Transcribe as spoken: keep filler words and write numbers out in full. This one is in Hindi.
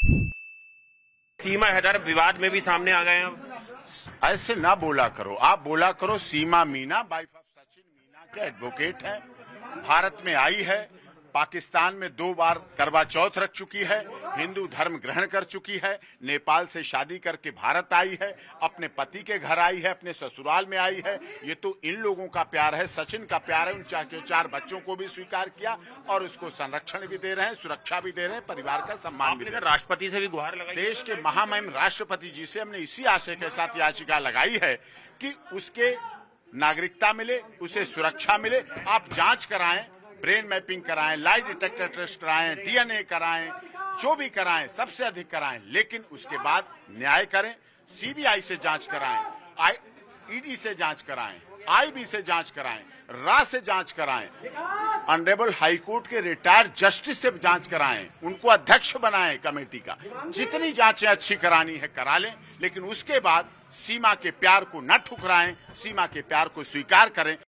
सीमा हैदर विवाद में भी सामने आ गए हैं अब। ऐसे ना बोला करो, आप बोला करो सीमा मीना, वाइफ ऑफ सचिन मीना के एडवोकेट है, भारत में आई है, पाकिस्तान में दो बार करवा चौथ रख चुकी है, हिंदू धर्म ग्रहण कर चुकी है, नेपाल से शादी करके भारत आई है, अपने पति के घर आई है, अपने ससुराल में आई है। ये तो इन लोगों का प्यार है, सचिन का प्यार है। उन के चार बच्चों को भी स्वीकार किया और उसको संरक्षण भी दे रहे हैं, सुरक्षा भी दे रहे हैं, परिवार का सम्मान भी दे रहे हैं। राष्ट्रपति से भी गुहार लगाई, देश के महामहिम राष्ट्रपति जी से हमने इसी आशय के साथ याचिका लगाई है कि उसके नागरिकता मिले, उसे सुरक्षा मिले। आप जांच कराएं, ब्रेन मैपिंग कराएं, लाई डिटेक्टर टेस्ट कराएं, डीएनए कराएं, जो भी कराएं सबसे अधिक कराएं, लेकिन उसके बाद न्याय करें। सीबीआई से जांच कराएं, आई ईडी से जांच कराएं, आईबी से जांच कराएं, रा से जांच कराएं, ऑनरेबल हाई कोर्ट के रिटायर्ड जस्टिस से जांच कराएं, उनको अध्यक्ष बनाएं कमेटी का। जितनी जांचें अच्छी करानी है करा लें, लेकिन उसके बाद सीमा के प्यार को न ठुकराएं, सीमा के प्यार को स्वीकार करें।